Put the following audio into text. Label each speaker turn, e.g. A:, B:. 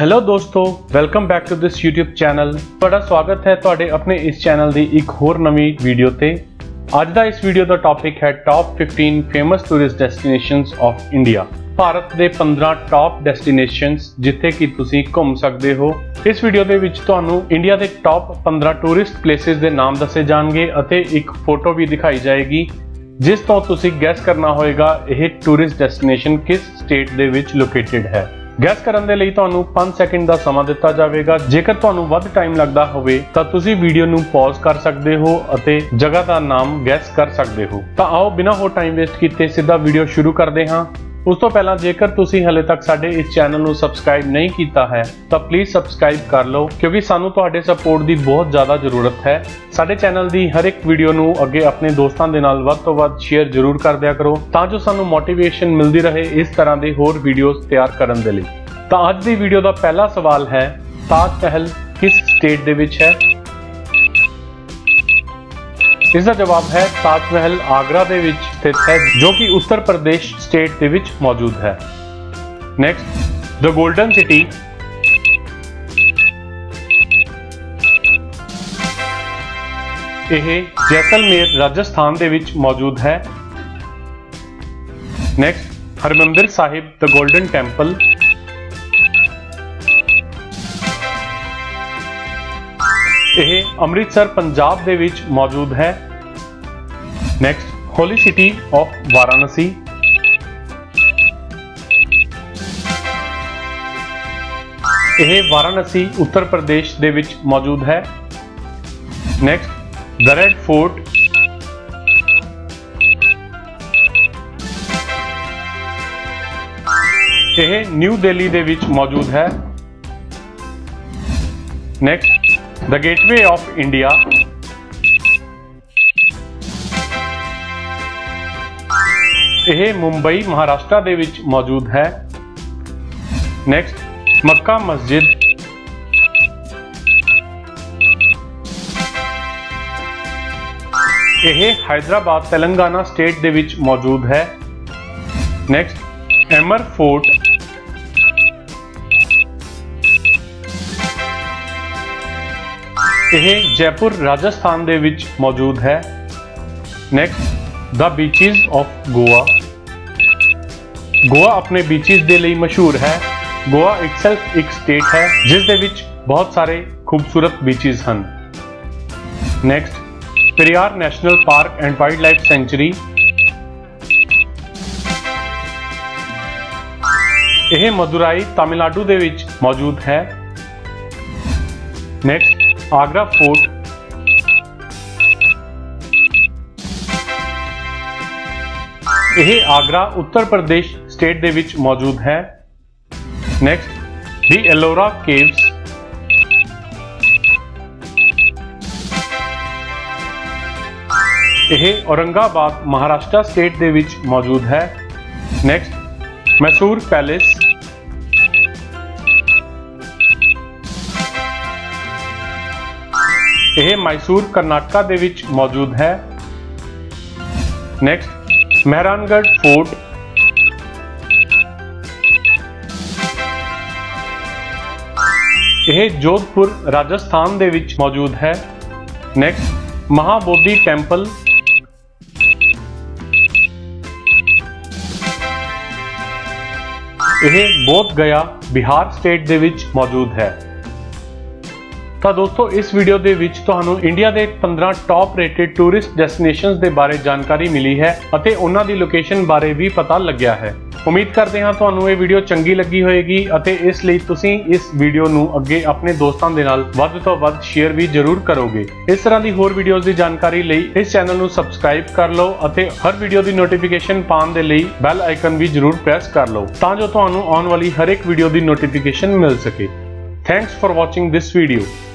A: Hello दोस्तों, welcome back to this YouTube channel. ਤੁਹਾਡਾ ਸਵਾਗਤ ਹੈ ਤੁਹਾਡੇ ਆਪਣੇ ਇਸ ਚੈਨਲ ਦੀ ਇੱਕ ਹੋਰ ਨਵੀਂ ਵੀਡੀਓ ਤੇ। ਅੱਜ ਦਾ ਇਸ ਵੀਡੀਓ ਦਾ ਟੌਪਿਕ ਹੈ top 15 famous tourist destinations of India. Bharat ਦੇ 15 ਟੌਪ ਡੈਸਟੀਨੇਸ਼ਨਸ ਜਿੱਥੇ ਕਿ ਤੁਸੀਂ ਘੁੰਮ ਸਕਦੇ ਹੋ। ਇਸ ਵੀਡੀਓ ਦੇ ਵਿੱਚ ਤੁਹਾਨੂੰ ਇੰਡੀਆ ਦੇ ਟੌਪ 15 ਟੂਰਿਸਟ ਪਲੇਸਿਸ ਦੇ ਨਾਮ ਦੱਸੇ ਜਾਣਗੇ ਅਤੇ ਇੱਕ ਫੋਟੋ ਵੀ ਦਿਖਾਈ ਜਾਏਗੀ ਜਿਸ ਤੋਂ ਤੁਸੀਂ ਗੈਸ ਕਰਨਾ ਹੋਏਗਾ ਇਹ ਟੂਰਿਸਟ ਡੈਸਟੀਨੇਸ਼ਨ ਕਿਸ ਸਟੇਟ ਦੇ ਵਿੱਚ ਲੋਕੇਟਡ ਹੈ। ਗੈਸ ਕਰਨ ਦੇ ਲਈ ਤੁਹਾਨੂੰ 5 ਸੈਕਿੰਡ ਦਾ ਸਮਾਂ ਦਿੱਤਾ ਜਾਵੇਗਾ। ਜੇਕਰ ਤੁਹਾਨੂੰ ਵੱਧ ਟਾਈਮ ਲੱਗਦਾ ਹੋਵੇ ਤਾਂ ਤੁਸੀਂ ਵੀਡੀਓ ਨੂੰ ਪੌਜ਼ ਕਰ ਸਕਦੇ ਹੋ ਅਤੇ ਜਗ੍ਹਾ ਦਾ ਨਾਮ ਗੈਸ ਕਰ ਸਕਦੇ ਹੋ। ਤਾਂ ਆਓ ਬਿਨਾਂ ਹੋਰ ਟਾਈਮ ਵੇਸਟ ਕੀਤੇ ਸਿੱਧਾ ਵੀਡੀਓ ਸ਼ੁਰੂ ਕਰਦੇ ਹਾਂ। ਉਸ ਤੋਂ ਪਹਿਲਾਂ ਜੇਕਰ ਤੁਸੀਂ ਹਲੇ ਤੱਕ ਸਾਡੇ ਇਸ ਚੈਨਲ ਨੂੰ ਸਬਸਕ੍ਰਾਈਬ ਨਹੀਂ ਕੀਤਾ ਹੈ ਤਾਂ ਪਲੀਜ਼ ਸਬਸਕ੍ਰਾਈਬ ਕਰ ਲਓ ਕਿਉਂਕਿ ਸਾਨੂੰ ਤੁਹਾਡੇ ਸਪੋਰਟ ਦੀ ਬਹੁਤ ਜ਼ਿਆਦਾ ਜ਼ਰੂਰਤ ਹੈ। ਸਾਡੇ ਚੈਨਲ ਦੀ ਹਰ ਇੱਕ ਵੀਡੀਓ ਨੂੰ ਅੱਗੇ ਆਪਣੇ ਦੋਸਤਾਂ ਦੇ ਨਾਲ ਵੱਧ ਤੋਂ ਵੱਧ ਸ਼ੇਅਰ ਜ਼ਰੂਰ ਕਰ ਦਿਆ ਕਰੋ ਤਾਂ ਜੋ ਸਾਨੂੰ ਮੋਟੀਵੇਸ਼ਨ ਮਿਲਦੀ ਰਹੇ ਇਸ ਤਰ੍ਹਾਂ ਦੇ ਹੋਰ ਵੀਡੀਓਜ਼ ਤਿਆਰ ਕਰਨ ਦੇ ਲਈ। ਤਾਂ ਅੱਜ ਦੀ ਵੀਡੀਓ ਦਾ ਪਹਿਲਾ ਸਵਾਲ ਹੈ, ਤਾਜ ਮਹਿਲ ਕਿਸ ਸਟੇਟ ਦੇ ਵਿੱਚ ਹੈ? ਇਸ ਦਾ ਜਵਾਬ ਹੈ ਤਾਜ ਮਹਿਲ ਆਗਰਾ ਦੇ ਵਿੱਚ ਸਥਿਤ ਹੈ ਜੋ ਕਿ ਉੱਤਰ ਪ੍ਰਦੇਸ਼ ਸਟੇਟ ਦੇ ਵਿੱਚ ਮੌਜੂਦ ਹੈ। ਨੈਕਸਟ, ਦ ਗੋਲਡਨ ਸਿਟੀ ਇਹ ਜੈਸਲਮੇਰ ਰਾਜਸਥਾਨ ਦੇ ਵਿੱਚ ਮੌਜੂਦ ਹੈ। Next, Harmandir Sahib the golden temple ਇਹ ਅੰਮ੍ਰਿਤਸਰ ਪੰਜਾਬ ਦੇ ਵਿੱਚ ਮੌਜੂਦ ਹੈ। Next, holy city of Varanasi ਇਹ ਵਾਰਾਣਸੀ ਉੱਤਰ ਪ੍ਰਦੇਸ਼ ਦੇ ਵਿੱਚ ਮੌਜੂਦ ਹੈ। ਨੈਕਸਟ, ਦ ਰੈਡ ਫੋਰਟ ਇਹ ਨਿਊ ਦਿੱਲੀ ਦੇ ਵਿੱਚ ਮੌਜੂਦ ਹੈ। Next, the gateway of India यह मुंबई महाराष्ट्र ਦੇ ਵਿੱਚ मौजूद है। नेक्स्ट, मक्का मस्जिद यह हैदराबाद तेलंगाना स्टेट ਦੇ ਵਿੱਚ मौजूद है। नेक्स्ट, एमर फोर्ट यह जयपुर राजस्थान ਦੇ ਵਿੱਚ मौजूद है। Next, the beaches of Goa Goa अपने बीचेस ਦੇ ਲਈ ਮਸ਼ਹੂਰ ਹੈ। गोवा इटसेल्फ एक स्टेट है जिस ਦੇ ਵਿੱਚ बहुत सारे खूबसूरत बीचेस ਹਨ। Next, Periyar national park and wildlife sanctuary यह मदुराई तमिलनाडु ਦੇ ਵਿੱਚ मौजूद है। नेक्स्ट, आगरा फोर्ट यह आगरा उत्तर प्रदेश स्टेट ਦੇ ਵਿੱਚ मौजूद है। नेक्स्ट, दी एलोरा केव्स यह औरंगाबाद महाराष्ट्र स्टेट ਦੇ ਵਿੱਚ मौजूद है। नेक्स्ट, मैसूर पैलेस यह मैसूर कर्नाटका ਦੇ ਵਿੱਚ मौजूद है। नेक्स्ट, मेहरानगढ़ फोर्ट यह जोधपुर राजस्थान ਦੇ ਵਿੱਚ मौजूद है। नेक्स्ट, महाबोधि टेंपल यह बोध गया बिहार स्टेट ਦੇ ਵਿੱਚ मौजूद है। ਤਾਂ ਦੋਸਤੋ ਇਸ ਵੀਡੀਓ ਦੇ ਵਿੱਚ ਤੁਹਾਨੂੰ ਇੰਡੀਆ ਦੇ 15 ਟੌਪ ਰੇਟਡ ਟੂਰਿਸਟ ਡੈਸਟੀਨੇਸ਼ਨਸ ਦੇ ਬਾਰੇ ਜਾਣਕਾਰੀ ਮਿਲੀ ਹੈ ਅਤੇ ਉਹਨਾਂ ਦੀ ਲੋਕੇਸ਼ਨ ਬਾਰੇ ਵੀ ਪਤਾ ਲੱਗਿਆ ਹੈ। ਉਮੀਦ ਕਰਦੇ ਹਾਂ ਤੁਹਾਨੂੰ ਇਹ ਵੀਡੀਓ ਚੰਗੀ ਲੱਗੀ ਹੋਵੇਗੀ ਅਤੇ ਇਸ ਲਈ ਤੁਸੀਂ ਇਸ ਵੀਡੀਓ ਨੂੰ ਅੱਗੇ ਆਪਣੇ ਦੋਸਤਾਂ ਦੇ ਨਾਲ ਵੱਧ ਤੋਂ ਵੱਧ ਸ਼ੇਅਰ ਵੀ ਜ਼ਰੂਰ ਕਰੋਗੇ। ਇਸ ਤਰ੍ਹਾਂ ਦੀ ਹੋਰ ਵੀਡੀਓਜ਼ ਦੀ ਜਾਣਕਾਰੀ ਲਈ ਇਸ ਚੈਨਲ ਨੂੰ ਸਬਸਕ੍ਰਾਈਬ ਕਰ ਲਓ ਅਤੇ ਹਰ ਵੀਡੀਓ ਦੀ ਨੋਟੀਫਿਕੇਸ਼ਨ ਪਾਉਣ ਦੇ ਲਈ ਬੈਲ ਆਈਕਨ ਵੀ ਜ਼ਰੂਰ ਪ੍ਰੈਸ ਕਰ ਲਓ ਤਾਂ ਜੋ ਤੁਹਾਨੂੰ ਆਉਣ ਵਾਲੀ ਹਰ ਇੱਕ ਵੀਡੀਓ ਦੀ ਨੋਟੀਫਿਕੇਸ਼ਨ ਮਿਲ ਸਕੇ। Thanks for watching this video.